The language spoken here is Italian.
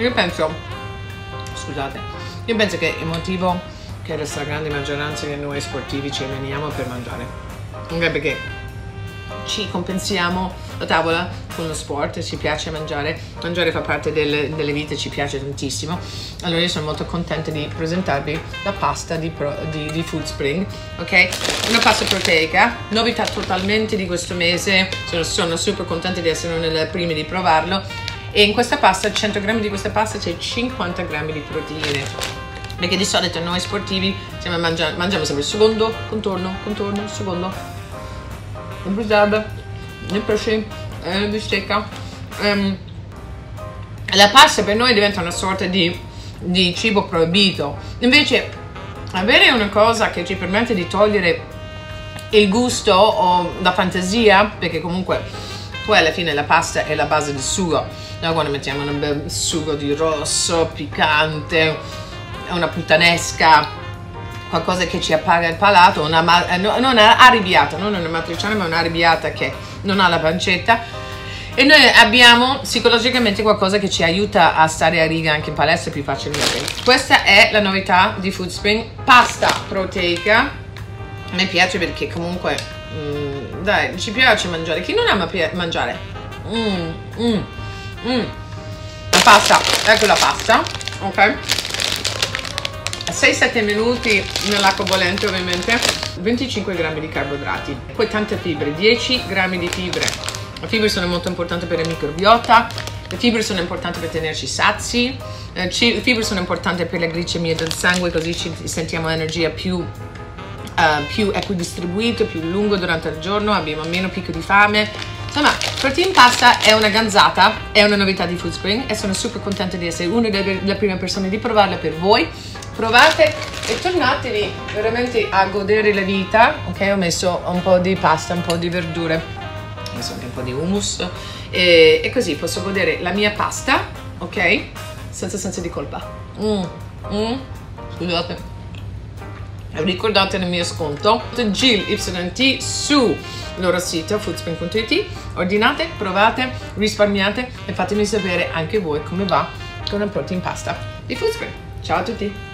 io penso, scusate, io penso che il motivo che la stragrande maggioranza di noi sportivi ci veniamo per mangiare, okay? Perché ci compensiamo la tavola con lo sport, ci piace mangiare fa parte delle vite, ci piace tantissimo. Allora io sono molto contenta di presentarvi la pasta di Foodspring, ok? Una pasta proteica, novità totalmente di questo mese, sono super contenta di essere una delle prime di provarlo. E in questa pasta, 100 grammi di questa pasta, c'è 50 grammi di proteine, perché di solito noi sportivi mangiamo sempre secondo, contorno, secondo, il bruschetta, il pesce, la bistecca. La pasta per noi diventa una sorta di cibo proibito. Invece avere una cosa che ci permette di togliere il gusto o la fantasia, perché comunque poi alla fine la pasta è la base del sugo. Noi quando mettiamo un bel sugo di rosso, piccante, una puttanesca, qualcosa che ci appaga il palato, non arrabbiata, non una matriciana ma un'arrabbiata che non ha la pancetta, e noi abbiamo psicologicamente qualcosa che ci aiuta a stare a riga anche in palestra più facilmente. Questa è la novità di Foodspring, pasta proteica. A me piace perché comunque dai, ci piace mangiare. Chi non ama mangiare? La pasta, ecco la pasta, ok? 6-7 minuti nell'acqua bollente ovviamente, 25 grammi di carboidrati, poi tante fibre, 10 grammi di fibre. Le fibre sono molto importanti per il microbiota, le fibre sono importanti per tenerci sazi, le fibre sono importanti per la glicemia del sangue, così ci sentiamo energia più equidistribuito, più lungo durante il giorno, abbiamo meno picco di fame. Insomma, Protein Pasta è una ganzata, è una novità di Foodspring e sono super contenta di essere una delle prime persone di provarla per voi. Provate e tornatevi veramente a godere la vita, ok? Ho messo un po' di pasta, un po' di verdure, ho messo anche un po' di hummus e così posso godere la mia pasta, ok? Senza senso di colpa. Scusate. Ricordate il mio sconto GIL YT sul loro sito foodspring.it. Ordinate, provate, risparmiate e fatemi sapere anche voi come va con la Protein Pasta di Foodspring. Ciao a tutti!